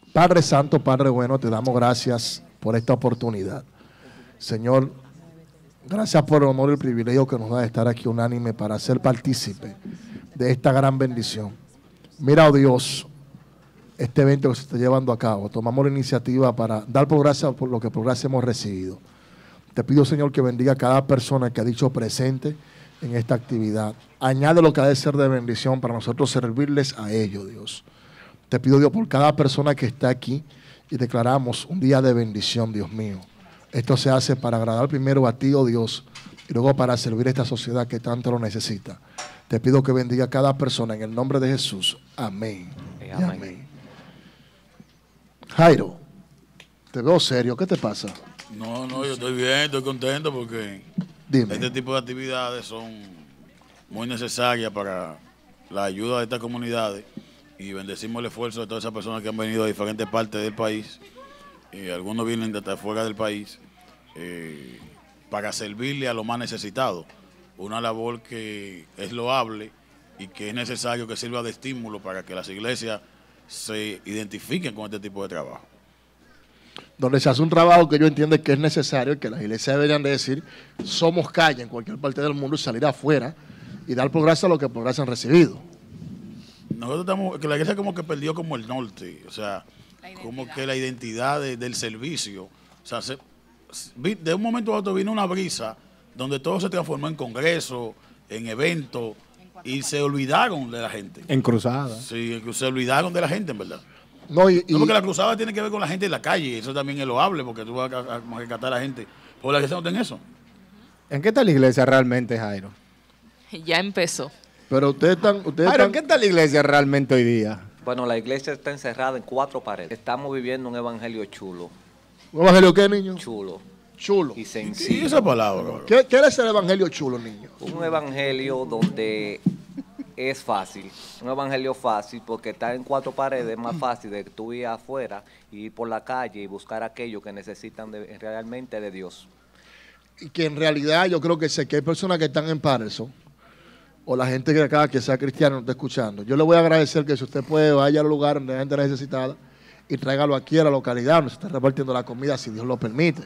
Padre Santo, Padre bueno, te damos gracias por esta oportunidad. Señor, gracias por el honor y el privilegio que nos da de estar aquí unánime para ser partícipe de esta gran bendición. Mira, oh Dios, este evento que se está llevando a cabo. Tomamos la iniciativa para dar por gracia por lo que por gracia hemos recibido. Te pido, Señor, que bendiga a cada persona que ha dicho presente en esta actividad. Añade lo que ha de ser de bendición para nosotros servirles a ellos, Dios. Te pido, Dios, por cada persona que está aquí y declaramos un día de bendición, Dios mío. Esto se hace para agradar primero a ti, oh Dios, y luego para servir a esta sociedad que tanto lo necesita. Te pido que bendiga a cada persona en el nombre de Jesús. Amén. Y amén. Jairo, te veo serio. ¿Qué te pasa? No, yo estoy bien, estoy contento porque este tipo de actividades son muy necesarias para la ayuda de estas comunidades y bendecimos el esfuerzo de todas esas personas que han venido de diferentes partes del país. Algunos vienen desde fuera del país para servirle a los más necesitados. Una labor que es loable y que es necesario que sirva de estímulo para que las iglesias se identifiquen con este tipo de trabajo. Donde se hace un trabajo que yo entiendo que es necesario y que las iglesias deberían de decir, somos calle en cualquier parte del mundo y salir afuera y dar por gracia a lo que por gracia han recibido. Nosotros estamos, que la iglesia como que perdió como el norte, o sea, como que la identidad del servicio. O sea, de un momento a otro vino una brisa donde todo se transformó en congreso, en eventos, y se olvidaron de la gente. En cruzadas. Sí, se olvidaron de la gente, en verdad. No, porque la cruzada tiene que ver con la gente en la calle, eso también es loable, porque tú vas a rescatar a la gente. Por la iglesia no tiene eso. ¿En qué está la iglesia realmente, Jairo? Ya empezó. Pero ustedes están... Jairo, ¿en qué está la iglesia realmente hoy día? Bueno, la iglesia está encerrada en 4 paredes. Estamos viviendo un evangelio chulo. ¿Un evangelio qué, niño? Chulo. Chulo. Y sencillo. ¿Y esa palabra? ¿Qué es el evangelio chulo, niño? Un evangelio donde es fácil. Un evangelio fácil porque estar en 4 paredes es más fácil de que tú ir afuera y ir por la calle y buscar aquello que necesitan realmente de Dios. Y que en realidad yo creo que sé que hay personas que están en Patterson o la gente que acá que sea cristiana no está escuchando. Yo le voy a agradecer que si usted puede vaya al lugar donde hay gente necesitada y tráigalo aquí a la localidad donde se está repartiendo la comida si Dios lo permite.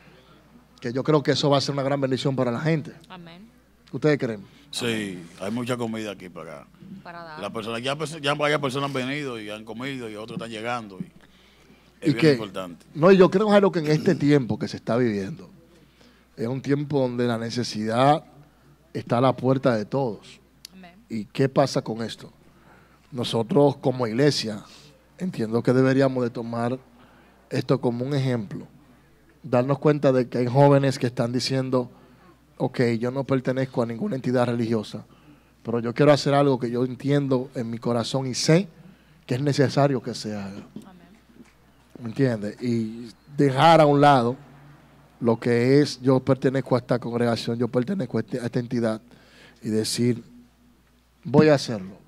Que yo creo que eso va a ser una gran bendición para la gente. Amén. ¿Ustedes creen? Sí, hay mucha comida aquí para dar. Las personas, ya varias personas han venido y han comido y otros están llegando. Es bien importante. No, y yo creo, Jairo, que en este tiempo que se está viviendo, es un tiempo donde la necesidad está a la puerta de todos. Amén. ¿Y qué pasa con esto? Nosotros como iglesia entiendo que deberíamos de tomar esto como un ejemplo. Darnos cuenta de que hay jóvenes que están diciendo, ok, yo no pertenezco a ninguna entidad religiosa, pero yo quiero hacer algo que yo entiendo en mi corazón y sé que es necesario que se haga. Amén. ¿Me entiendes? Y dejar a un lado lo que es, yo pertenezco a esta congregación, yo pertenezco a esta entidad y decir, voy a hacerlo.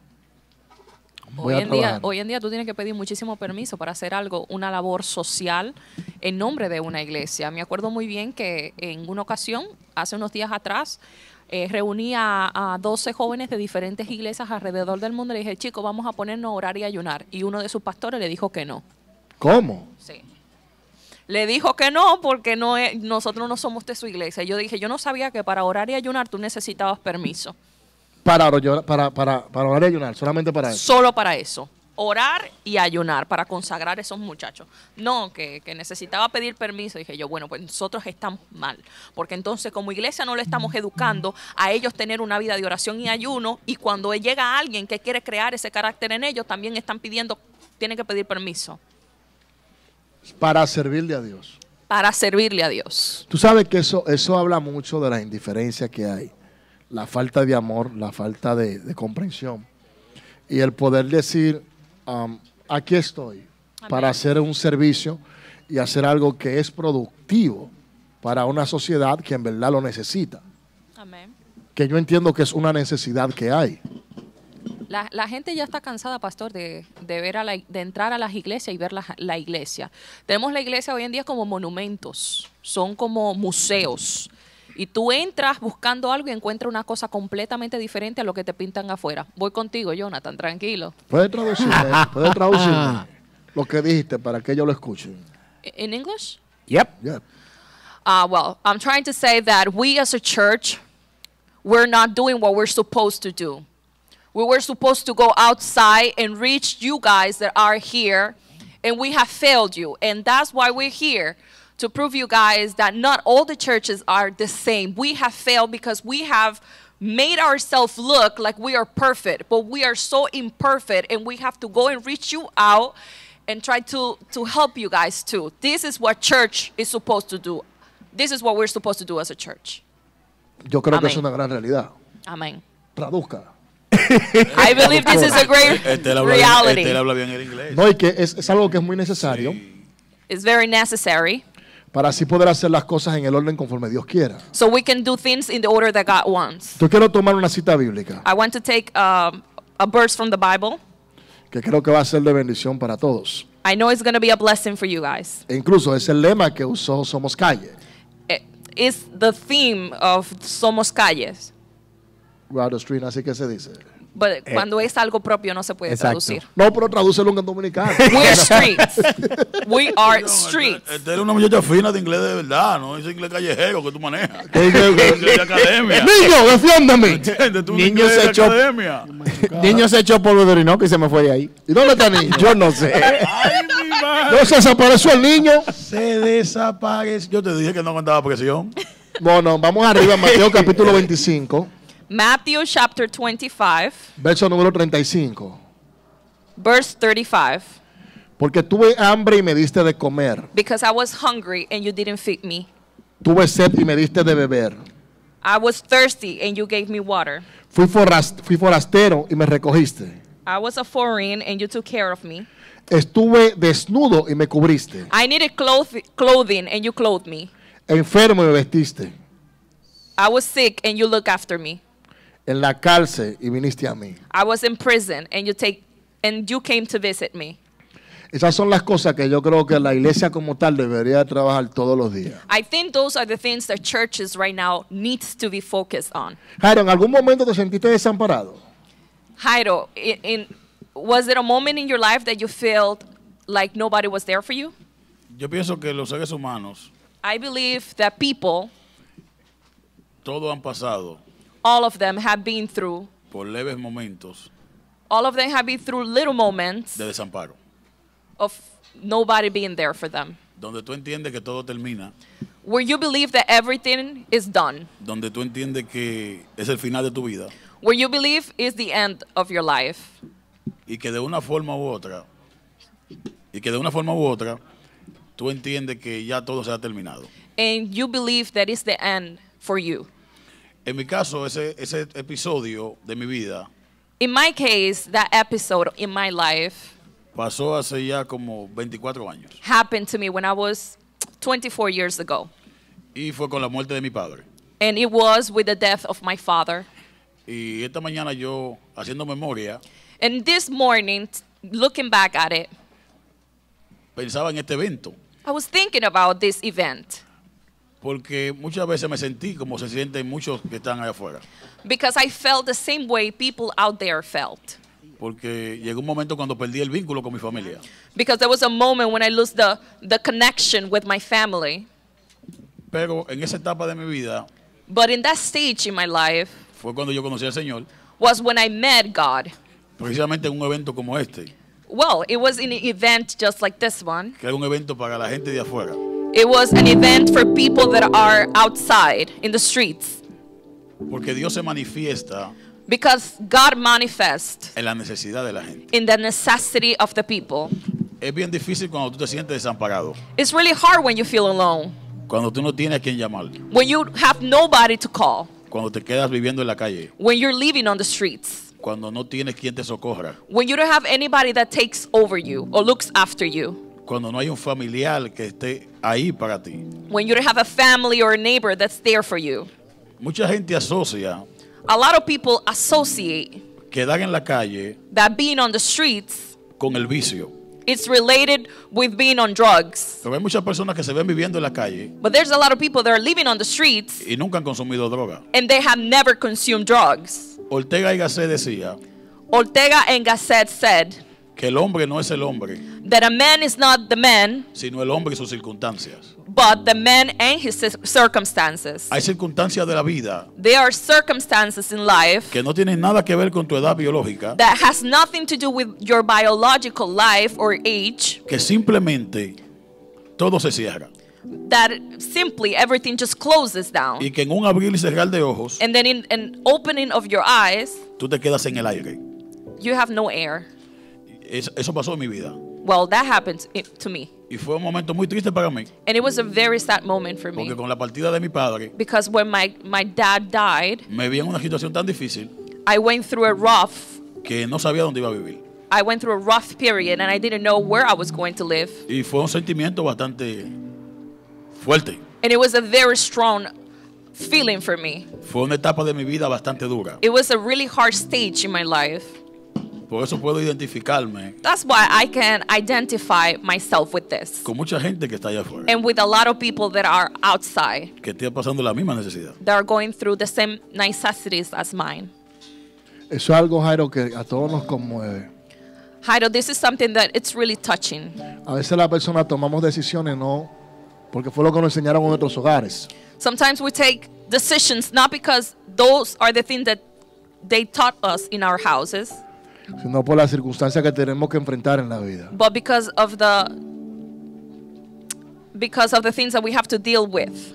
Hoy en día tú tienes que pedir muchísimo permiso para hacer algo, una labor social en nombre de una iglesia. Me acuerdo muy bien que en una ocasión, hace unos días atrás, reuní a 12 jóvenes de diferentes iglesias alrededor del mundo y le dije, chicos, vamos a ponernos a orar y ayunar. Y uno de sus pastores le dijo que no. ¿Cómo? Sí. Le dijo que no porque nosotros no somos de su iglesia. Yo dije, yo no sabía que para orar y ayunar tú necesitabas permiso. Para orar y ayunar, solamente para eso. Solo para eso. Orar y ayunar, para consagrar a esos muchachos. No, que necesitaba pedir permiso. Dije yo, bueno, pues nosotros estamos mal. Porque entonces como iglesia no le estamos educando a ellos tener una vida de oración y ayuno. Y cuando llega alguien que quiere crear ese carácter en ellos, también están pidiendo, tienen que pedir permiso. Para servirle a Dios. Para servirle a Dios. Tú sabes que eso habla mucho de la indiferencia que hay. La falta de amor, la falta de comprensión. Y el poder decir, aquí estoy, Amén, para hacer un servicio y hacer algo que es productivo para una sociedad que en verdad lo necesita. Amén. Que yo entiendo que es una necesidad que hay. La gente ya está cansada, pastor, de entrar a las iglesias y ver la iglesia. Tenemos la iglesia hoy en día como monumentos, son como museos. Y tú entras buscando algo y encuentras una cosa completamente diferente a lo que te pintan afuera. Voy contigo, Jonathan, tranquilo. ¿Puedes traducirme? ¿Puedes traducirme? Lo que dijiste para que ellos lo escuchen. In English? Yep. Yeah. Well, I'm trying to say that we as a church, we're not doing what we're supposed to do. We were supposed to go outside and reach you guys that are here, and we have failed you. And that's why we're here, to prove you guys that not all the churches are the same. We have failed because we have made ourselves look like we are perfect, but we are so imperfect, and we have to go and reach you out and try to help you guys too. This is what church is supposed to do. This is what we're supposed to do as a church. Yo creo que es una gran realidad. Amen. Traduzca. I believe this is a great reality. Él habla bien el inglés. No, y que es algo que es muy necesario. Sí. It's very necessary. Para así poder hacer las cosas en el orden conforme Dios quiera. So we can do things in the order that God wants. Yo quiero tomar una cita bíblica I want to take a verse from the Bible. que creo que va a ser de bendición para todos. I know it's going to be a blessing for you guys. E incluso es el lema que usó Somos Calle. It's the theme of Somos Calles. Right the street, así que se dice. But cuando es algo propio no se puede traducir. No, pero tradúcelo en dominicano. We're streets. We are streets. Esta es una muchacha fina de inglés de verdad, no ese inglés callejero que tú manejas. Inglés de academia. Niño, defiéndame. ¿Entiendes? Tú Niño inglés se de echó- academia. Niño se echó polvo de Orinoco y se me fue de ahí. ¿Y dónde está niño? Yo no sé. Ay, mi madre. No se desapareció el niño. Se desapareció. Yo te dije que no aguantaba presión. Bueno, vamos arriba, Mateo capítulo 25, Matthew chapter 25, verso número 35. verse 35. Porque tuve hambre y me diste de comer. Because I was hungry and you didn't feed me. Tuve sed y me diste de beber. I was thirsty and you gave me water. Fui forastero y me recogiste. I was a foreign and you took care of me. Estuve desnudo y me cubriste. I needed clothing and you clothed me. Enfermo y me vestiste. I was sick and you looked after me. En la cárcel y viniste a mí. I was in prison and you came to visit me. Esas son las cosas que yo creo que la iglesia como tal debería trabajar todos los días. I think those are the things that churches right now needs to be focused on. Jairo, ¿en algún momento te sentiste desamparado? Jairo, was there a moment in your life that you felt like nobody was there for you? Yo pienso que los seres humanos, I believe that people, todos han pasado all of them have been through, por leves momentos all of them have been through little moments de desamparo, of nobody being there for them. donde tú entiendes que todo termina, Where you believe that everything is done. donde tú entiendes que es el final de tu vida Where you believe is the end of your life. y que de una forma u otra, tú entiendes que ya todo se ha terminado. And you believe that it's the end for you. En mi caso, ese episodio de mi vida In my case, that episode in my life pasó hace ya como 24 años happened to me when I was 24 years ago. y fue con la muerte de mi padre. And it was with the death of my father. Y esta mañana yo, haciendo memoria, And this morning, looking back at it, pensaba en este evento, I was thinking about this event porque muchas veces me sentí como se sienten muchos que están allá afuera. because I felt the same way people out there felt. Porque llegó un momento cuando perdí el vínculo con mi familia. Because there was a moment when I lost the connection with my family. Pero en esa etapa de mi vida But in that stage in my life fue cuando yo conocí al Señor, was when I met God. precisamente en un evento como este, Well, it was in an event just like this one. que era un evento para la gente de afuera. It was an event for people that are outside in the streets. Porque Dios se manifiesta Because God manifests en la necesidad de la gente. in the necessity of the people. Es bien difícil cuando tú te sientes desamparado, It's really hard when you feel alone, cuando tú no tienes a quien llamar, when you have nobody to call, cuando te quedas viviendo en la calle, when you're living on the streets, cuando no tienes quien te socorra, when you don't have anybody that takes over you or looks after you, cuando no hay un familiar que esté ahí para ti. when you don't have a family or a neighbor that's there for you. Mucha gente asocia A lot of people associate quedar en la calle that being on the streets, con el vicio. it's related with being on drugs. Pero hay muchas personas que se ven viviendo en la calle But there's a lot of people that are living on the streets y nunca han consumido droga. and they have never consumed drugs. Ortega y Gasset decía Ortega and Gasset said que el hombre no es el hombre, that a man is not the man, sino el hombre y sus circunstancias. but the man and his circumstances. Hay circunstancias de la vida There are circumstances in life que no tienen nada que ver con tu edad biológica, that has nothing to do with your biological life or age, que simplemente todo se cierra. that simply everything just closes down. Y que en un abrir y cerrar de ojos, And then in an opening of your eyes, tú te quedas en el aire. you have no air. Eso pasó en mi vida. Well, that happened to me. Y fue un momento muy triste para mí, And it was a very sad moment for me. porque con la partida de mi padre, Because when my dad died, me vi en una situación tan difícil I went through a rough que no sabía dónde iba a vivir. I went through a rough period and I didn't know where I was going to live. Y fue un sentimiento bastante fuerte. And it was a very strong feeling for me. Fue una etapa de mi vida bastante dura. It was a really hard stage in my life. Por eso puedo identificarme That's why I can identify myself with this. con mucha gente que está allá afuera, And with a lot of people that are outside, que esté pasando la misma necesidad. that are going through the same necessities as mine. Eso es algo, Jairo, que a todos nos conmueve. Jairo, this is something that it's really touching. A veces las personas tomamos decisiones no porque fue lo que nos enseñaron en nuestros hogares, Sometimes we take decisions not because those are the things that they taught us in our houses, sino por las circunstancias que tenemos que enfrentar en la vida. but because of the things that we have to deal with.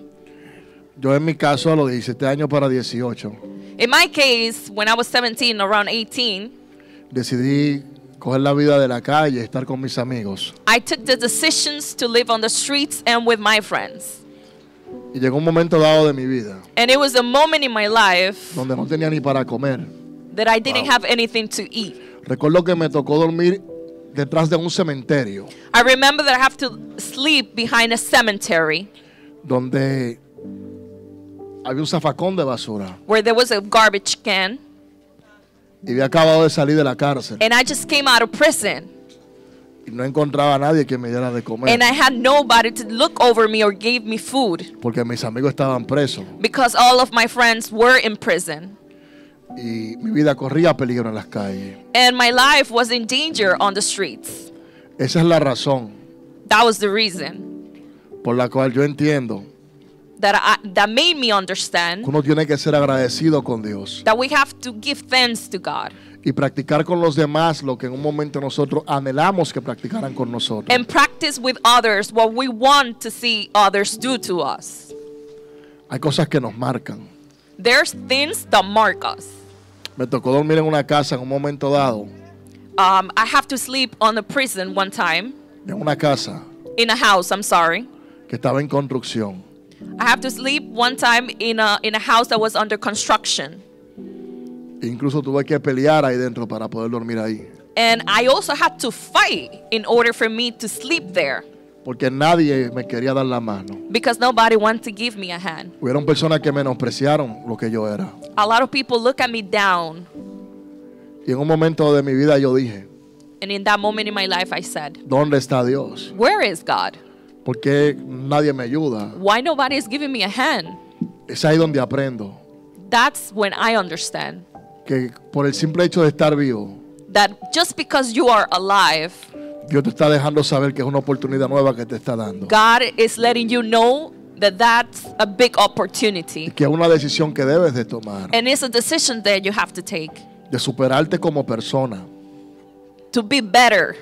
Yo en mi caso a los 17 años para 18 In my case, when I was 17, around 18, decidí coger la vida de la calle, estar con mis amigos. I took the decisions to live on the streets and with my friends. Y llegó un momento dado de mi vida And it was a moment in my life donde no tenía ni para comer. that I didn't have anything to eat. Recuerdo que me tocó dormir detrás de un cementerio I remember that I have to sleep behind a cemetery donde había un zafacón de basura where there was a garbage can, y había acabado de salir de la cárcel and I just came out of prison. y no encontraba a nadie que me diera de comer And I had nobody to look over me or give me food porque mis amigos estaban presos because all of my friends were in prison. y mi vida corría peligro en las calles. And my life was in danger on the streets. Esa es la razón That was the reason por la cual yo entiendo that made me understand que uno tiene que ser agradecido con Dios that we have to give thanks to God y practicar con los demás lo que en un momento nosotros anhelamos que practicaran con nosotros. and practice with others what we want to see others do to us. Hay cosas que nos marcan. There's things that mark us. Me tocó dormir en una casa en un momento dado, I have to sleep on a prison one time, en una casa in a house, I'm sorry. que estaba en construcción. I have to sleep one time in a house that was under construction. Incluso tuve que pelear ahí dentro para poder dormir ahí. And I also had to fight in order for me to sleep there Porque nadie me quería dar la mano. because nobody wanted to give me a hand. Hubieron personas que menospreciaron lo que yo era. A lot of people look at me down. Y en un momento de mi vida yo dije, And in that moment in my life, I said, ¿dónde está Dios? where is God? ¿Por qué nadie me ayuda? Why nobody is giving me a hand? Es ahí donde aprendo That's when I understand que por el simple hecho de estar vivo, that just because you are alive, Dios te está dejando saber que es una oportunidad nueva que te está dando. God is letting you know that that's a big Y opportunity. que es una decisión que debes de tomar. And it's a decision that you have to take De superarte como persona. to be better,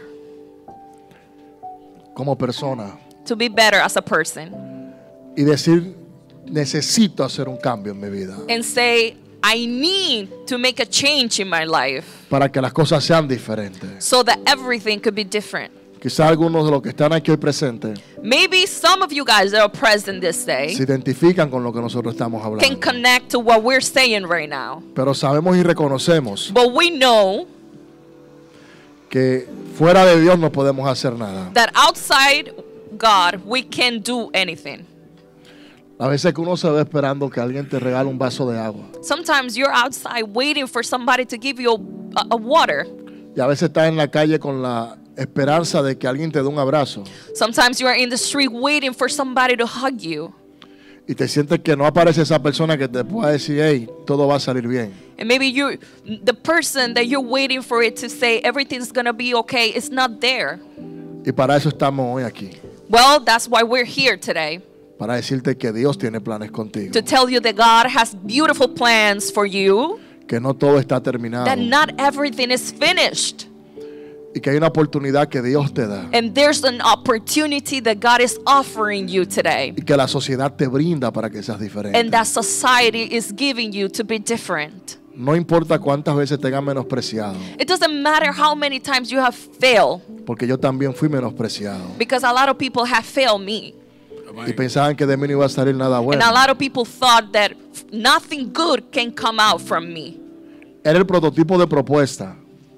Como persona. to be better as a person. Y decir, necesito hacer un cambio en mi vida. And say, I need to make a change in my life Para que las cosas sean diferentes. so that everything could be different. Quizá algunos de los que están aquí hoy presentes Maybe some of you guys that are present this day se identifican con lo que nosotros estamos can hablando. connect to what we're saying right now. Pero sabemos y reconocemos But we know que fuera de Dios no podemos hacer nada. that outside God, we can't do anything. A veces que uno se ve esperando que alguien te regale un vaso de agua. Sometimes you're outside waiting for somebody to give you a water. Y a veces estás en la calle con la esperanza de que alguien te dé un abrazo. Sometimes you are in the street waiting for somebody to hug you. Y te sientes que no aparece esa persona que te pueda decir, hey, todo va a salir bien. And maybe the person that you're waiting for it to say everything's going to be okay is not there. Y para eso estamos hoy aquí. Well, that's why we're here today. Para decirte que Dios tiene planes contigo. To tell you that God has beautiful plans for you. Que no todo está terminado. That not everything is finished. Y que hay una oportunidad que Dios te da. And there's an opportunity that God is offering you today. Y que la sociedad te brinda para que seas diferente. And that society is giving you to be different. No importa cuántas veces te hayan menospreciado. It doesn't matter how many times you have failed. Porque yo también fui menospreciado. Because a lot of people have failed me. Y pensaban que de mí no iba a salir nada bueno. And a lot of people thought that nothing good can come out from me. Era el prototipo de propuesta.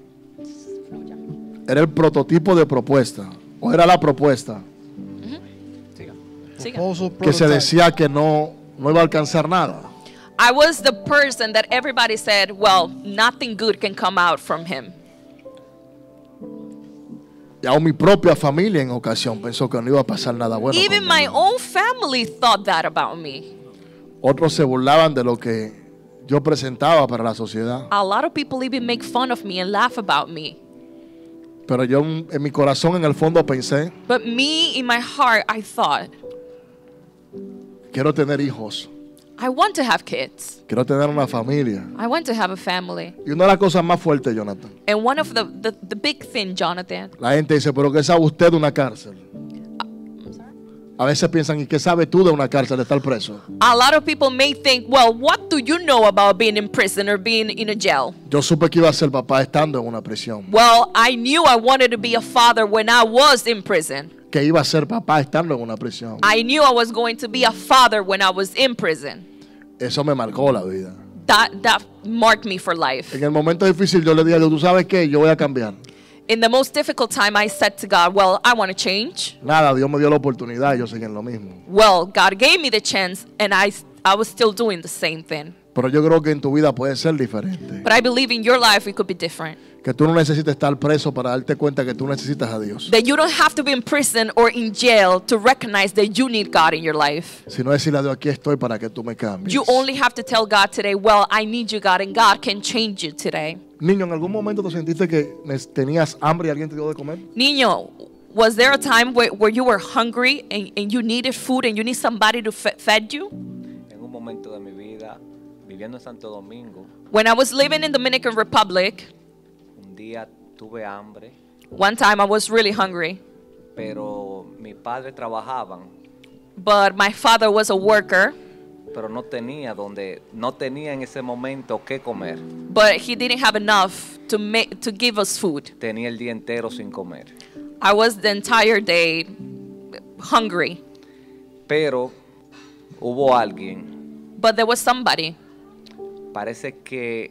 Era el prototipo de propuesta. O era la propuesta. Que se decía que no iba a alcanzar nada. I was the person that everybody said, well, nothing good can come out from him. Y aún mi propia familia en ocasión pensó que no iba a pasar nada bueno. Even my own family thought that about me. Otros se burlaban de lo que yo presentaba para la sociedad. A lot of people even make fun of me and laugh about me. Pero yo en mi corazón en el fondo pensé, but me in my heart I thought, quiero tener hijos. I want to have kids. Quiero tener una familia. I want to have a family. Y una de las cosas más fuertes, Jonathan. And one of the big thing, Jonathan. La gente dice, pero ¿qué sabe usted de una cárcel? A veces piensan, ¿y qué sabe tú de una cárcel de estar preso? A lot of people may think, well, what do you know about being in prison or being in a jail? Yo supe que iba a ser papá estando en una prisión. Well, I knew I wanted to be a father when I was in prison. Que iba a ser papá estando en una prisión. I knew I was going to be a father when I was in prison. Eso me marcó la vida. That marked me for life. En el momento difícil yo le dije a Dios, ¿tú sabes qué? Yo voy a cambiar. In the most difficult time, I said to God, well, I want to change. Nada, Dios me dio la oportunidad y yo seguí en lo mismo. Well, God gave me the chance and I was still doing the same thing. Pero yo creo que en tu vida puede ser diferente. But I believe in your life it could be different. Que tú no necesites estar preso para darte cuenta que tú necesitas a Dios. That you don't have to be in prison or in jail to recognize that you need God in your life. Sino decirle a Dios, aquí estoy para que tú me cambies. You only have to tell God today, well, I need you, God, and God can change you today. Niño, ¿en algún momento te sentiste que tenías hambre y alguien te dio de comer? Niño, was there a time where you were hungry and you needed food and you need somebody to feed you? En un momento de mi vida, viviendo en Santo Domingo, when I was living in Dominican Republic, un día tuve hambre. One time I was really hungry. Pero mis padres trabajaban. But my father was a worker. Pero no tenía en ese momento qué comer. But he didn't have enough to give us food. Tenía el día entero sin comer. I was the entire day hungry. Pero hubo alguien. But there was somebody. Parece que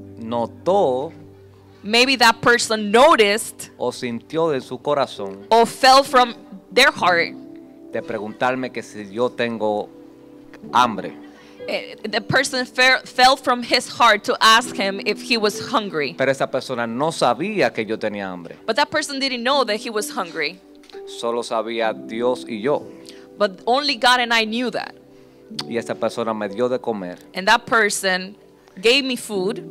notó. Maybe that person noticed. O sintió de su corazón. Or fell from their heart. De preguntarme que si yo tengo hambre. The person fell from his heart to ask him if he was hungry. Pero esa persona no sabía que yo tenía hambre. But that person didn't know that he was hungry. Solo sabía Dios y yo. But only God and I knew that. Y esa persona me dio de comer. And that person gave me food.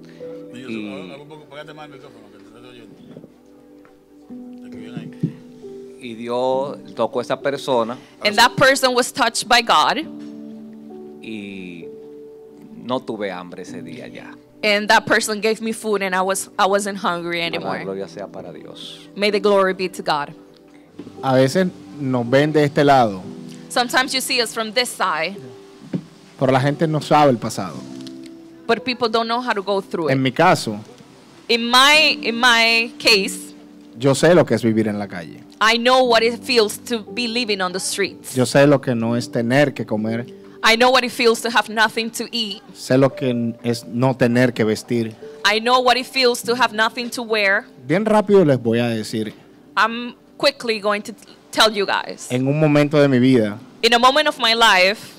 Y Dios tocó a esa persona. And that person was touched by God. Y no tuve hambre ese día ya. And that person gave me food and I wasn't hungry anymore. La gloria sea para Dios. May the glory be to God. A veces nos ven de este lado. Sometimes you see us from this side. Pero la gente no sabe el pasado. But people don't know how to go through it. En mi caso, in my case, yo sé lo que es vivir en la calle. I know what it feels to be living on the streets. Yo sé lo que no es tener que comer. I know what it feels to have nothing to eat. Sé lo que es no tener que vestir. I know what it feels to have nothing to wear. Bien rápido les voy a decir. I'm quickly going to tell you guys. En un momento de mi vida, in a moment of my life,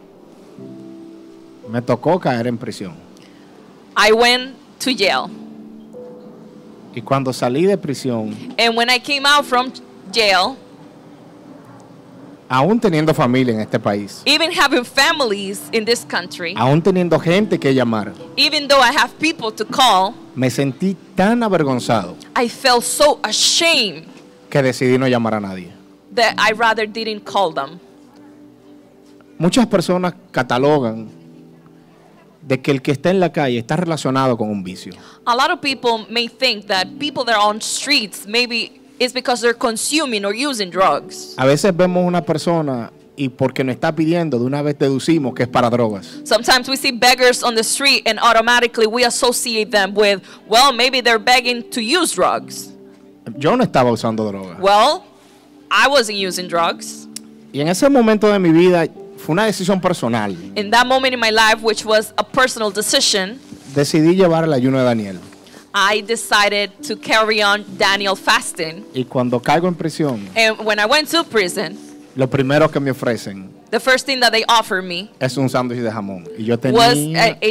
me tocó caer en prisión. I went to jail. Y cuando salí de prisión, and when I came out from jail, Aún teniendo familia en este país. Even having families in this country. Aún teniendo gente que llamar. Even though I have people to call. Me sentí tan avergonzado. I felt so ashamed. Que decidí no llamar a nadie. That I rather didn't call them. Muchas personas catalogan de que el que está en la calle está relacionado con un vicio. A lot of people may think that people that are on streets maybe it's because they're consuming or using drugs. A veces vemos una persona y porque nos está pidiendo, de una vez deducimos que es para drogas. Sometimes we see beggars on the street and automatically we associate them with, well, maybe they're begging to use drugs. Yo no estaba usando drogas. Well, I wasn't using drugs. Y en ese momento de mi vida fue una decisión personal. In that moment in my life, which was a personal decision, decidí llevar el ayuno de Daniel. I decided to carry on Daniel fasting. Y cuando caigo en prisión, and when I went to prison, lo primero que me ofrecen, the first thing that they offered me, es un sándwich de jamón. Y yo tenía was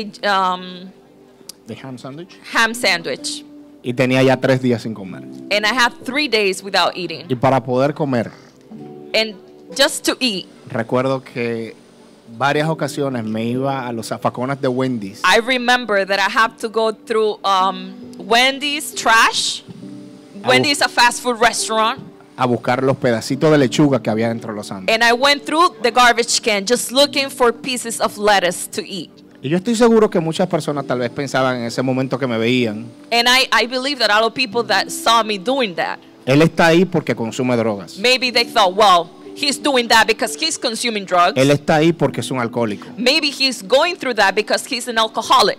the ham sandwich. Ham sandwich. Y tenía ya 3 días sin comer. And I had 3 days without eating. Y para poder comer, and just to eat, recuerdo que varias ocasiones me iba a los zafacones de Wendy's. I remember that I have to go through Wendy's trash. Wendy's is a fast food restaurant. A buscar los pedacitos de lechuga que había dentro de los sándwiches. And I went through the garbage can just looking for pieces of lettuce to eat. Y yo estoy seguro que muchas personas tal vez pensaban en ese momento que me veían. And I believe that a lot of people that saw me doing that. Él está ahí porque consume drogas. Maybe they thought, well, he's doing that because he's consuming drugs. Él está ahí porque es un alcohólico. Maybe he's going through that because he's an alcoholic.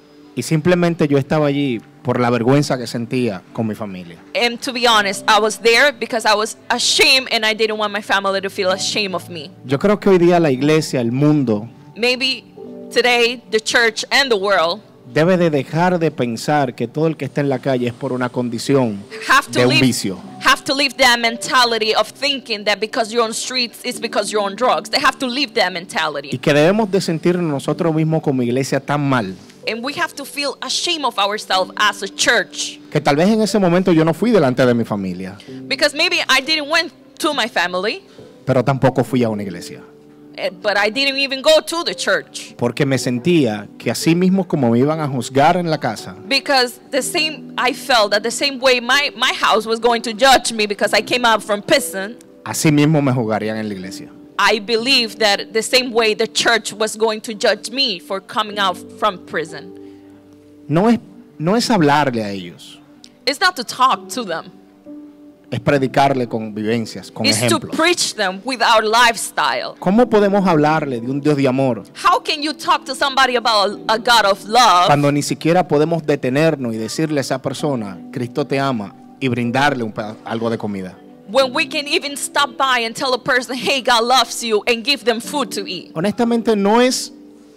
Y simplemente yo estaba allí por la vergüenza que sentía con mi familia. And to be honest, I was there because I was ashamed and I didn't want my family to feel ashamed of me. Yo creo que hoy día la iglesia, el mundo, maybe today the church and the world debe de dejar de pensar que todo el que está en la calle es por una condición de un vicio. Have to leave that mentality of thinking that because you're on streets it's because you're on drugs. They have to leave that mentality. Y que debemos de sentirnos nosotros mismos como iglesia tan mal. And we have to feel ashamed of ourselves as a church. Que tal vez en ese momento yo no fui delante de mi familia. Because maybe I didn't went to my family. Pero tampoco fui a una iglesia. But I didn't even go to the church. Porque me sentía que así mismo como me iban a juzgar en la casa. Because I felt that the same way my house was going to judge me because I came out from prison. Así mismo me juzgarían en la iglesia. I believe that the same way the church was going to judge me for coming out from prison. No es hablarle a ellos. It's not to talk to them. Es predicarle con vivencias, con ejemplos. It's to preach them with our lifestyle. ¿Cómo podemos hablarle de un Dios de amor? How can you talk to somebody about a God of love? Cuando ni siquiera podemos detenernos y decirle a esa persona, Cristo te ama, y brindarle algo de comida. When we can even stop by and tell a person, hey, God loves you, and give them food to eat. Honestamente no es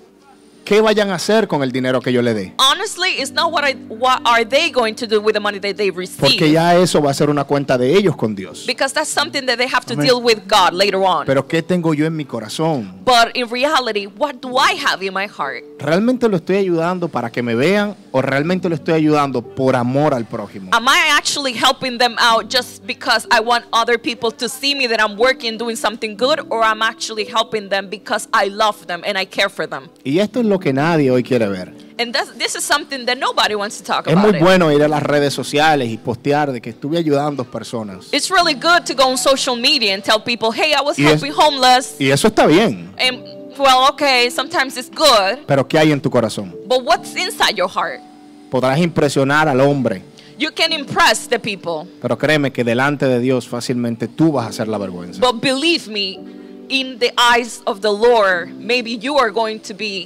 qué vayan a hacer con el dinero que yo le dé. Honestly, it's not what are they going to do with the money that they receive. Porque ya eso va a ser una cuenta de ellos con Dios. Because that's something that they have to deal with God later on. Pero ¿qué tengo yo en mi corazón? But in reality, what do I have in my heart? ¿Realmente lo estoy ayudando para que me vean o realmente lo estoy ayudando por amor al prójimo? Am I actually helping them out just because I want other people to see me that I'm working, doing something good, or I'm actually helping them because I love them and I care for them? Y esto es lo que nadie hoy quiere ver. And this is something that nobody wants to talk Es about. muy bueno ir a las redes sociales y postear de que estuve ayudando a personas. It's really good to go on social media and tell people, hey, I was helping homeless. Y eso está bien. And well, okay, sometimes it's good. Pero ¿qué hay en tu corazón? But what's inside your heart? Podrás impresionar al hombre. You can impress the people. Pero créeme que delante de Dios fácilmente tú vas a hacer la vergüenza. But believe me, in the eyes of the Lord, maybe you are going to be,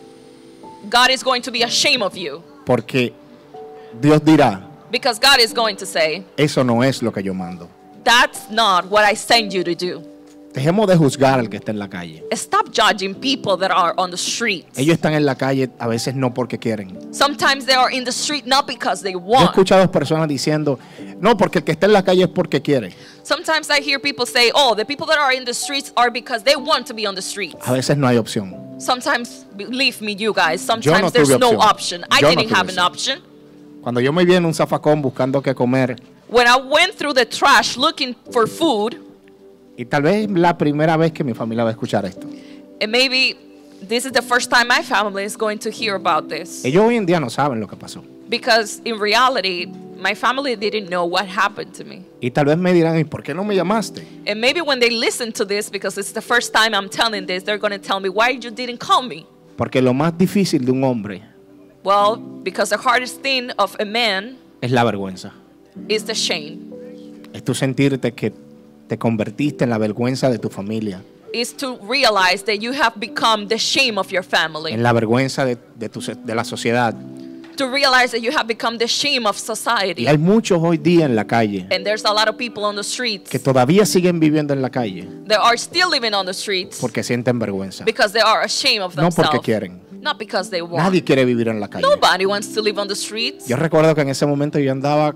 God is going to be ashamed of you. Porque Dios dirá, because God is going to say, eso no es lo que yo mando. That's not what I send you to do. Dejemos de juzgar al que está en la calle. Stop judging people that are on the streets. Ellos están en la calle a veces no porque quieren. Sometimes they are in the street not because they Yo he want. escuchado personas diciendo, no, porque el que está en la calle es porque quiere. Sometimes I hear people say, oh, the people that are in the streets are because they want to be on the streets. A veces no hay opción. Sometimes, believe me, you guys, Yo no sometimes there's tuve no opción. option. I Yo no didn't tuve have an opción. option. Cuando yo me vi en un zafacón buscando qué comer, When I went through the trash looking for food, Y tal vez la primera vez que mi familia va a escuchar esto. And maybe this is the first time my family is going to hear about this. Ellos hoy en día no saben lo que pasó. Because in reality, my family didn't know what happened to me. Y tal vez me dirán, ¿y por qué no me llamaste? And maybe when they listen to this, because it's the first time I'm telling this, they're going to tell me, why you didn't call me? Porque lo más difícil de un hombre Well, because the hardest thing of a man es la vergüenza. is the shame. Es tú sentirte que te convertiste en la vergüenza de tu familia, Is to realize that you have become the shame of your family. en la vergüenza de la sociedad. To realize that you have become the shame of society. Y hay muchos hoy día en la calle And there's a lot of people on the streets que todavía siguen viviendo en la calle that are still living on the streets porque sienten vergüenza. because they are ashamed of No themselves. porque quieren. Not because they want. Nadie quiere vivir en la calle. Nobody wants to live on the streets. Yo recuerdo que en ese momento yo andaba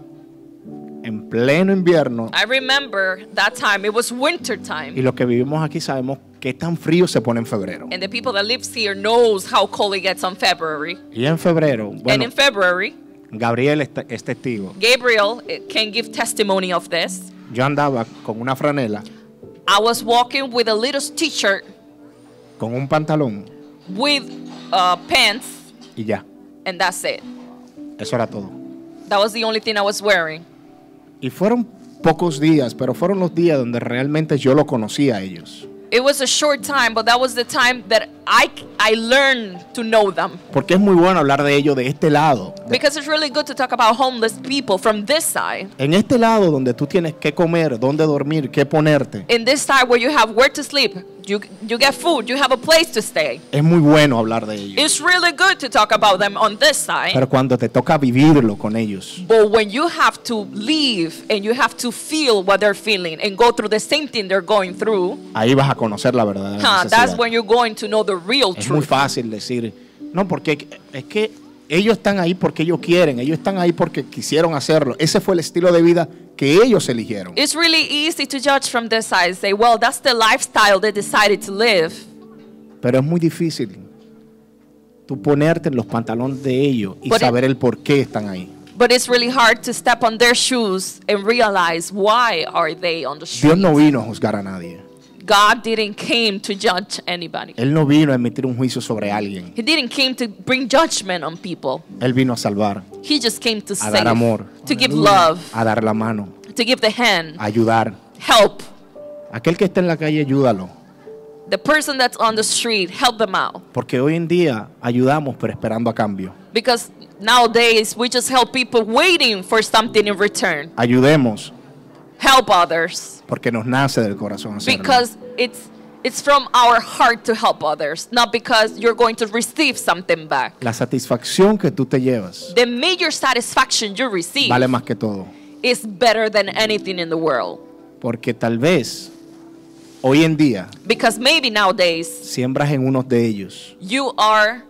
en pleno invierno I remember that time. It was winter time. y los que vivimos aquí sabemos que tan frío se pone en febrero. And the people that lives here knows how cold it gets on February. Y en febrero, And bueno, in February, Gabriel es testigo. Gabriel can give testimony of this. Yo andaba con una franela, I was walking with a little t-shirt con un pantalón with pants, y ya. and that's it. Eso era todo. That was the only thing I was wearing. Y fueron pocos días, pero fueron los días donde realmente yo lo conocí a ellos. It was a short time, but that was the time that I learned to know them. Porque es muy bueno hablar de ellos de este lado. Because it's really good to talk about homeless people from this side. En este lado donde tú tienes que comer, dónde dormir, qué ponerte. In this side where you have where to sleep, you get food, you have a place to stay. Es muy bueno hablar de ellos. It's really good to talk about them on this side. Pero cuando te toca vivirlo con ellos, But when you have to leave and you have to feel what they're feeling and go through the same thing they're going through, ahí vas a conocer la verdadera that's necesidad. when you're going to know the real Es muy truth. fácil decir, no, porque es que ellos están ahí porque ellos quieren, ellos están ahí porque quisieron hacerlo. Ese fue el estilo de vida que ellos eligieron. It's really easy to judge from this side and say, well, that's the lifestyle they decided to live. Pero es muy difícil tú ponerte en los pantalones de ellos y But saber el por qué están ahí. But it's really hard to step on their shoes and realize why are they on the Dios street. no vino a juzgar a nadie. God didn't came to judge anybody. Él no vino a emitir un juicio sobre alguien. He didn't came to bring judgment on people. Él vino a salvar, He just came to a save, dar amor, to give love, a dar la mano, to give the hand, a ayudar. help. Aquel que está en la calle, ayúdalo. The person that's on the street, help them out. Porque hoy en día ayudamos pero esperando a cambio. Because nowadays we just help people waiting for something in return. Ayudemos Help others. porque nos nace del corazón hacerlo. Because it's from our heart to help others, not because you're going to receive something back. La satisfacción que tú te llevas The major satisfaction you receive vale más que todo. is better than anything in the world. Porque tal vez hoy en día Because maybe nowadays siembras en unos de ellos you are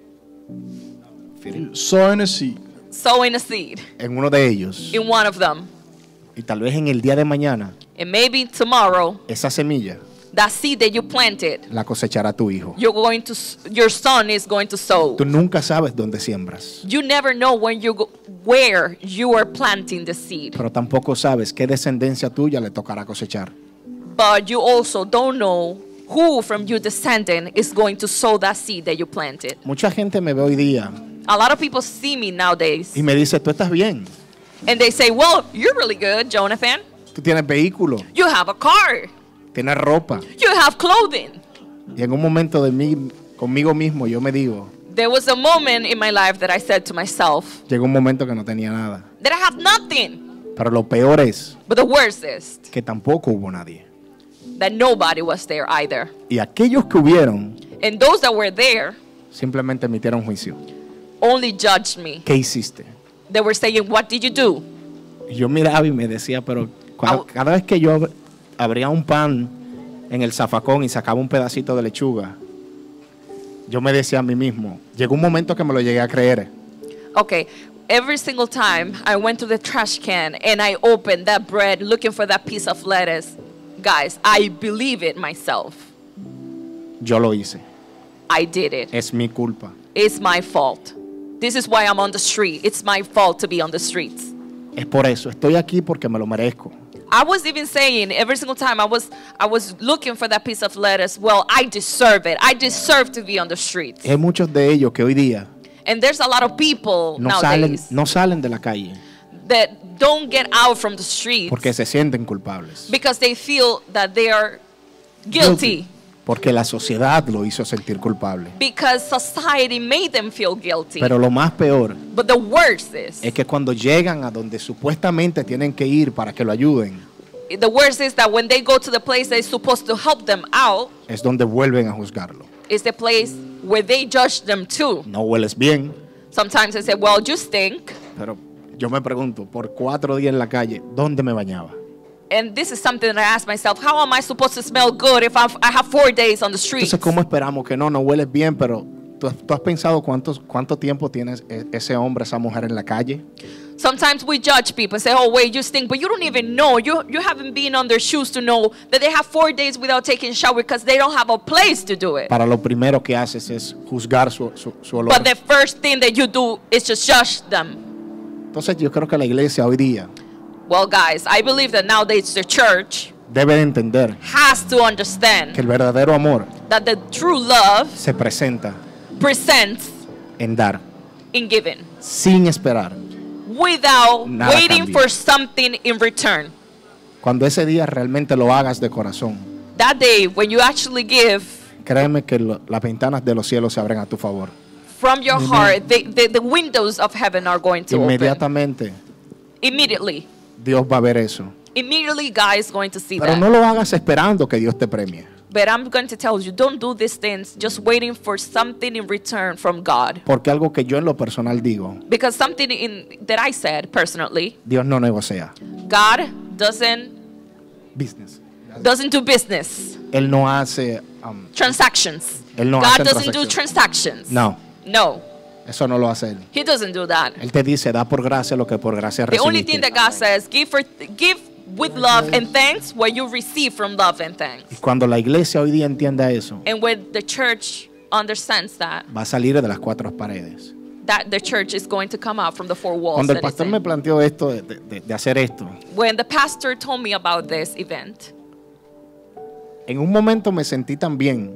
Sowing a seed. sowing a seed en uno de ellos in one of them. y tal vez en el día de mañana And maybe tomorrow, esa semilla that seed that you planted, la cosechará tu hijo. your son is going to sow. Tú nunca sabes dónde siembras, You never know where you are planting the seed. pero tampoco sabes qué descendencia tuya le tocará cosechar. But you also don't know who from your descendant is going to sow that seed that you planted. Mucha gente me ve hoy día A lot of people see me nowadays y me dice, tú estás bien, and they say, well, you're really good, Jonathan. tú tienes vehículo, You have a car. tienes ropa. You have clothing. Y en un momento de mí, conmigo mismo, yo me digo, There was a moment in my life that I said to myself llegó un momento que no tenía nada. that I have nothing. Pero lo peor es But the worst is que tampoco hubo nadie. that nobody was there either. Y aquellos que hubieron And those that were there simplemente emitieron juicio. only judged me. ¿Qué hiciste? They were saying, what did you do? Y yo miraba y me decía, pero cada vez que yo abría un pan en el zafacón y sacaba un pedacito de lechuga, yo me decía a mí mismo, llegó un momento que me lo llegué a creer. Okay, every single time I went to the trash can and I opened that bread looking for that piece of lettuce, guys, I believe it myself. Yo lo hice. I did it. Es mi culpa. It's my fault. This is why I'm on the street. It's my fault to be on the streets. Es por eso. Estoy aquí porque me lo merezco. I was even saying every single time I was looking for that piece of lettuce, well, I deserve it. I deserve to be on the streets. Hay muchos de ellos que hoy día And there's a lot of people nowadays no salen de la calle that don't get out from the streets porque se sienten culpables. because they feel that they are guilty. Porque la sociedad lo hizo sentir culpable. Because society made them feel guilty. Pero lo más peor But the worst is que cuando llegan a donde supuestamente tienen que ir para que lo ayuden, that when they go to the place they're supposed to help them out, es donde vuelven a juzgarlo. is the place where they judge them too. No hueles bien. Sometimes they say, well, you stink. Pero yo me pregunto, por 4 días en la calle, ¿dónde me bañaba? And this is something that I ask myself, how am I supposed to smell good if I have 4 days on the street? Entonces, ¿cómo esperamos que no hueles bien, pero tú has pensado cuánto tiempo tienes ese hombre, esa mujer en la calle? Sometimes we judge people, say, oh, wait, you stink, but you don't even know. You haven't been on their shoes to know that they have 4 days without taking a shower because they don't have a place to do it. Para lo primero que haces es juzgar su olor. But the first thing that you do is just judge them. Entonces, yo creo que la iglesia hoy día Well, guys, I believe that nowadays the church debe de entender has to understand que el verdadero amor that the true love se presenta presents en dar, in giving sin esperar. without Nada waiting cambia. for something in return. Cuando ese día realmente lo hagas de corazón, That day when you actually give créeme que las ventanas de los cielos se abren a tu favor. from your heart, the windows of heaven are going to open. Inmediatamente Immediately. Dios va a ver eso. Immediately, God is going to see Pero that. no lo hagas esperando que Dios te premie. But I'm going to tell you, don't do these things just waiting for something in return from God. Porque algo que yo en lo personal digo, Because something that I said personally, Dios no negocia. God doesn't Business. do business. Él no hace, Transactions. Él no God hace doesn't do transacciones. transactions. No, No, eso no lo hace Él. He doesn't do that. Él te dice, da por gracia lo que por gracia The only thing recibiste. that God says, give with love and thanks what you receive from love and Y thanks. cuando la iglesia hoy día entienda eso, And when the church understands that, va a salir de las 4 paredes. that the church is going to come out from the 4 walls. Cuando el that it's pastor in. me planteó esto, de hacer esto, When the pastor told me about this event, en un momento me sentí tan bien,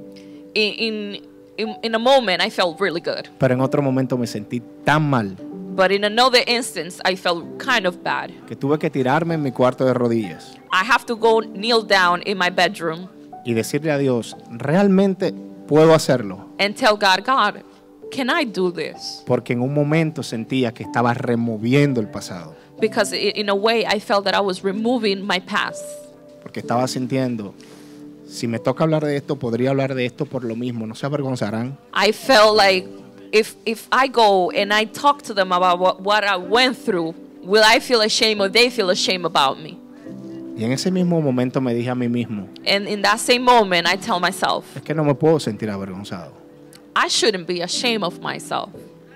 in a moment I felt really good. pero en otro momento me sentí tan mal, But in another instance, I felt kind of bad. que tuve que tirarme en mi cuarto de rodillas I have to go kneel down in my bedroom y decirle a Dios, realmente puedo hacerlo. and tell God, God, can I do this? Porque en un momento sentía que estaba removiendo el pasado. Because in a way, I felt that I was removing my past. Porque estaba sintiendo, si me toca hablar de esto, podría hablar de esto por lo mismo. No se avergonzarán. I felt like if I go and I talk to them about what I went through, will I feel ashamed or they feel ashamed about me? Y en ese mismo momento me dije a mí mismo, And in that same moment, I tell myself, es que no me puedo sentir avergonzado. I shouldn't be ashamed of myself.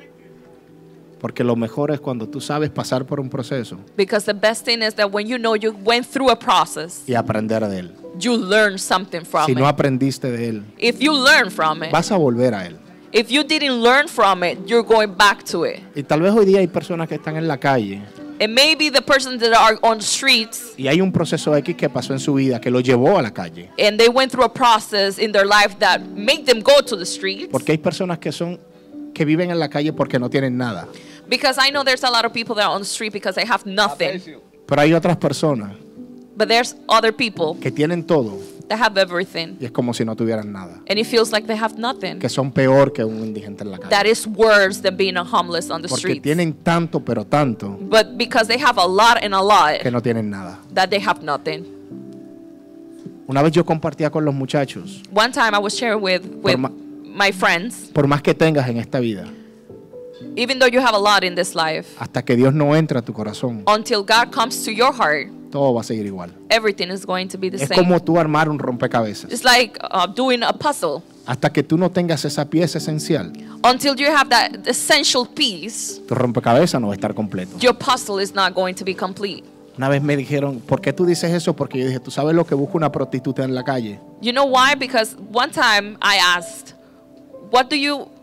Porque lo mejor es cuando tú sabes pasar por un proceso Because the best thing is that when you know you went through a process, y aprender de él. you learn something from Si no it. aprendiste de él, If you learn from it, vas a volver a él. if you didn't learn from it, you're going back to it. Y tal vez hoy día hay personas que están en la calle And maybe the persons that are on the streets y hay un proceso X que pasó en su vida que lo llevó a la calle. and they went through a process in their life that made them go to the streets. Porque hay personas que viven en la calle porque no tienen nada. Because I know there's a lot of people that are on the street because they have nothing. Pero hay otras personas But there's other people que tienen todo that have everything. y es como si no tuvieran nada. And it feels like they have nothing. Que son peor que un indigente en la calle. That is worse than being a homeless on the Porque streets. tienen tanto, pero tanto, But because they have a lot and a lot, que no tienen nada. that they have nothing. Una vez yo compartía con los muchachos, One time I was sharing with ma- my friends, por más que tengas en esta vida, even though you have a lot in this life, hasta que Dios no entre a tu corazón, until God comes to your heart, todo va a seguir igual. everything is going to be the Es same. como tú armar un rompecabezas. It's like doing a puzzle. Hasta que tú no tengas esa pieza esencial, Until you have that essential piece, tu rompecabezas no va a estar completo. your puzzle is not going to be complete. Una vez me dijeron, ¿por qué tú dices eso? Porque yo dije, ¿tú sabes lo que busca una prostituta en la calle? You know why? Because one time I asked, what do you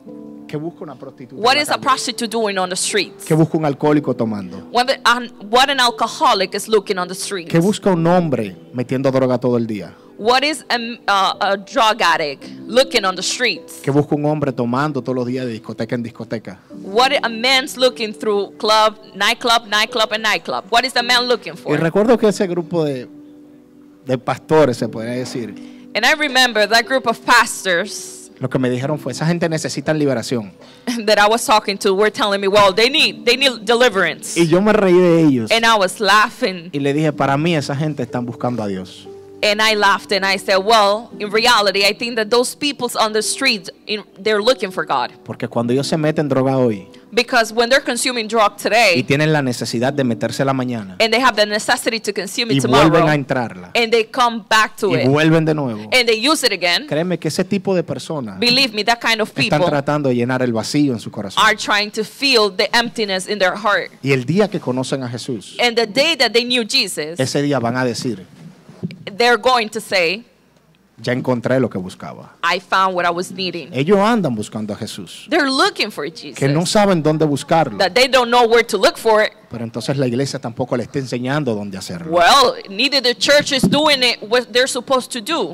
¿Qué busca una prostituta? What is a prostitute doing on the streets? ¿Qué busca un alcohólico tomando? What an alcoholic is looking on the streets? ¿Qué busca un hombre metiendo droga todo el día? What is a drug addict looking on the streets? ¿Qué busca un hombre tomando todos los días de discoteca en discoteca? What a man's looking through nightclub, and nightclub. What is the man looking for? Y recuerdo que ese grupo de pastores, se podría decir. And I remember that group of pastors. Lo que me dijeron fue, esa gente necesita liberación. That I was talking to were telling me, well, they need deliverance. Y yo me reí de ellos. And I was laughing. Y le dije, para mí esa gente están buscando a Dios. And I laughed and I said, well, in reality, I think that those people on the streets, they're looking for God. Porque cuando ellos se meten droga hoy, because when they're consuming drug today, y tienen la necesidad de meterse la mañana, and they have the necessity to consume it y tomorrow, vuelven a entrarla, and they come back to y it, vuelven de nuevo, and they use it again, créeme que ese tipo de personas, believe me, that kind of people están tratando de llenar el vacío en su corazón. are trying to feel the emptiness in their heart. Y el día que conocen a Jesús, And the day that they knew Jesus, ese día van a decir, they're going to say, ya encontré lo que buscaba. I found what I was needing. Ellos andan buscando a Jesús, They're looking for Jesus. que no saben dónde buscarlo, That they don't know where to look for it. pero entonces la iglesia tampoco le está enseñando dónde hacerlo. Well, neither the church is doing it what they're supposed to do.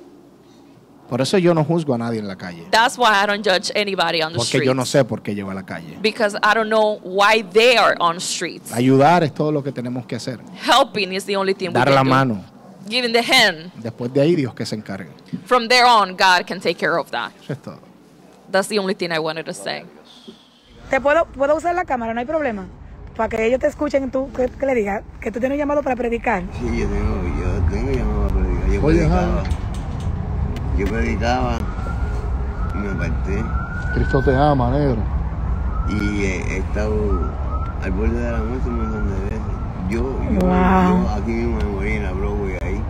Por eso yo no juzgo a nadie en la calle, That's why I don't judge anybody on the porque yo no streets. sé por qué lleva a la calle. Because I don't know why they are on the streets. Ayudar es todo lo que tenemos que hacer. Helping is the only thing we Dar la can do. mano. Giving the hand. Después de ahí, Dios que se encargue. From there on, God can take care of that. Eso es todo. That's the only thing I wanted to say. ¿Te puedo usar la cámara? No hay problema. Para que ellos te escuchen, tú que le digas que tú tienes un llamado para predicar. Sí, yo tengo llamado para predicar. Yo predicaba y me aparté. Cristo te ama, negro. Y he estado al borde de la muerte un montón de veces. Yo aquí mismo me morí en la Broadway ahí.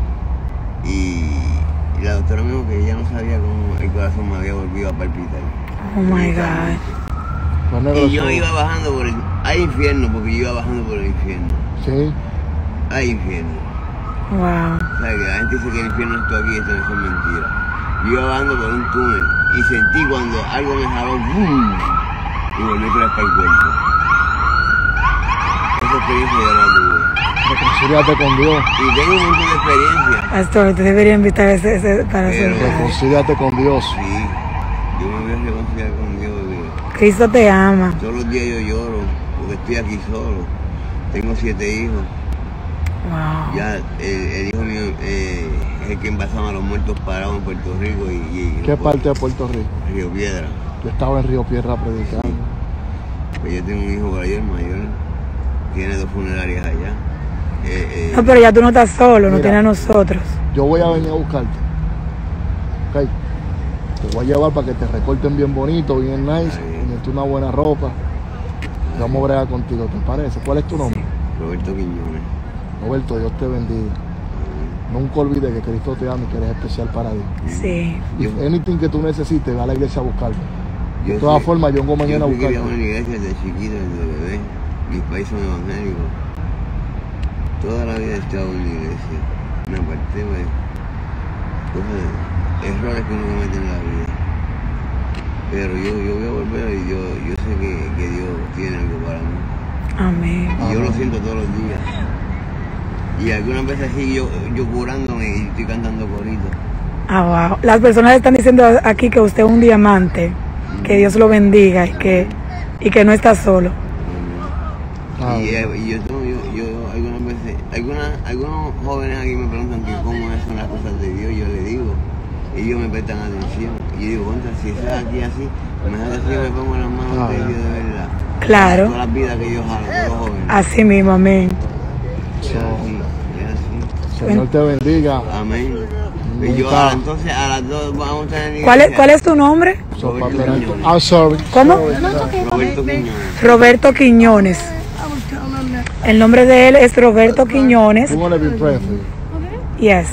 Y la doctora me dijo que ella no sabía cómo el corazón me había volvido a palpitar. Oh my God. Y yo iba bajando por hay infierno, porque yo iba bajando por el infierno. Sí. Hay infierno. Wow. O sea, que la gente dice que el infierno está aquí, esto no es mentira. Yo iba bajando por un túnel y sentí cuando algo me jaló, ¡boom! Y volví otra vez para el cuerpo. Esa experiencia yo la tuve. Reconcíliate con Dios. Y tengo un montón de experiencia. Pastor, te debería invitar ese para hacer. Reconcíliate con Dios. Sí, yo me voy a reconciliar con Dios. Cristo te ama. Todos los días yo lloro porque estoy aquí solo. Tengo 7 hijos. Wow. Ya el hijo mío es el que envasaba a los muertos parados en Puerto Rico. ¿Qué parte de Puerto Rico? Río Piedra. Yo estaba en Río Piedra predicando. Sí. Pues yo tengo un hijo por allá, el mayor. Tiene 2 funerarias allá. No, pero ya tú no estás solo, no tienes a nosotros. Yo voy a venir a buscarte. Ok. Te voy a llevar para que te recorten bien bonito, bien nice, ponerte una buena ropa. Vamos a bregar contigo, ¿te parece? ¿Cuál es tu nombre? Roberto Quiñones. Roberto, Dios te bendiga. Nunca olvides que Cristo te ama y que eres especial para Dios. Sí. Y anything que tú necesites, ve a la iglesia a buscarlo. De todas formas, yo vengo mañana a buscarte. Yo quería una iglesia desde chiquito, desde bebé. Mis países son evangélicos. Toda la vida he estado en la iglesia. Me aparté de cosas, errores que uno comete en la vida. Pero yo voy a volver y yo sé que Dios tiene algo para mí. Amén. Y yo lo siento todos los días. Y algunas veces sí, yo curándome y estoy cantando coritos. Ah, wow. Las personas están diciendo aquí que usted es un diamante. Que Dios lo bendiga y que no está solo. Y yo algunas veces, algunos jóvenes aquí me preguntan que cómo son las cosas de Dios, yo les digo, ellos me prestan atención. Y yo digo, contra, si eso es aquí así, mejor así me pongo en las manos de Dios de verdad. Claro. Todas las vidas que yo jalo, todos los jóvenes. Así mismo, amén. Es así. Señor te bendiga. Amén. Y yo entonces a las 2 vamos a tener... ¿Cuál es tu nombre? I'm sorry. ¿Cómo? Roberto Quiñones. Roberto Quiñones. El nombre de él es Roberto Quiñones. We want to be praying for you. Yes.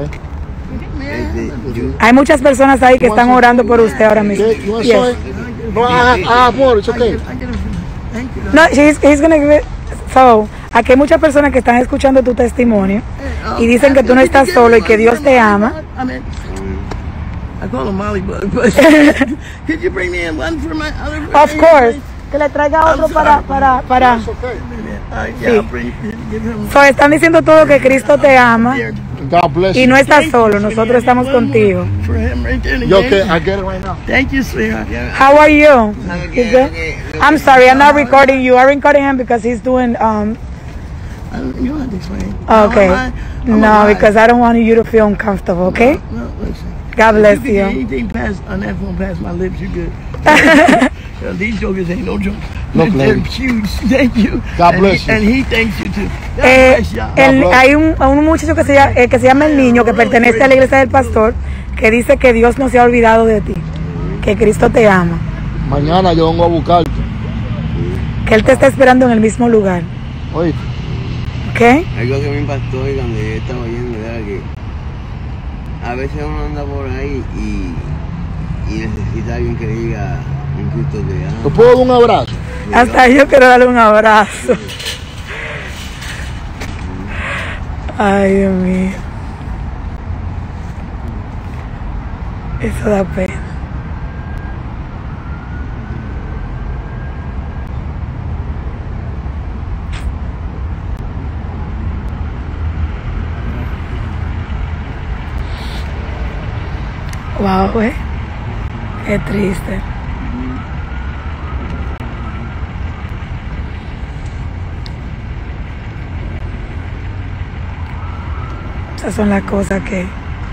Okay? Hay muchas personas ahí que están orando por usted ahora mismo. Yes. No, I have more. It's okay. No, he's gonna give it. So, aquí hay muchas personas que están escuchando tu testimonio y dicen que tú no estás solo y que Dios te ama. I call him Molly Bug, but could you bring me in one for my other friend? Of course. Que le traiga otro para. Sí. So, están diciendo todo que Cristo te ama. God bless Y you. no estás solo, nosotros estamos contigo. For him right there. Yo que I get it right now. Thank you, sweetheart. How are you? You good? I'm sorry, I'm not recording you. I'm recording him because he's doing. You don't have to explain. Okay. I'm No, alive. because I don't want you to feel uncomfortable. Okay. No, listen. God bless If you you. get anything on that phone past my lips, you're good. These jokers ain't no joke. Look, They're lady. huge. Thank you. God bless you. And he thanks you too. God bless y'all. Hay un muchacho que se llama El Niño, que pertenece a la iglesia del pastor, que dice que Dios no se ha olvidado de ti, que Cristo te ama, Mañana yo vengo a buscarte. que Él te está esperando en el mismo lugar. Oye, ¿Ok? Algo que me impactó y cuando yo estaba oyendo era que a veces uno anda por ahí y necesita alguien que diga un Cristo te ¿te ama. puedo dar un abrazo? Hasta yo quiero darle un abrazo. Ay, Dios mío. Eso da pena. Wow, qué triste. Esas son las cosas que...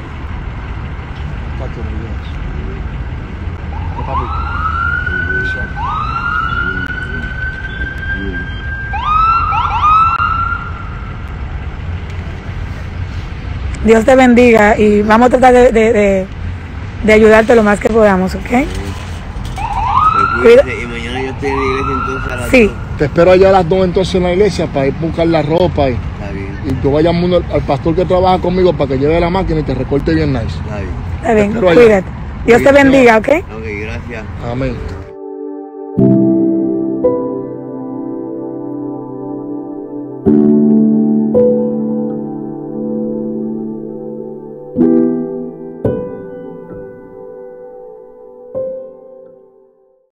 Dios te bendiga y vamos a tratar de ayudarte lo más que podamos, ¿ok? Cuídate, y mañana yo estoy en la iglesia entonces a las Sí. 2. Te espero allá a las 2 entonces en la iglesia para ir a buscar la ropa y Está bien, yo voy a llamar al pastor que trabaja conmigo para que lleve la máquina y te recorte bien nice. está bien. Está bien, Espero allá. cuídate. Dios te bendiga, ¿ok? Ok, gracias. Amén.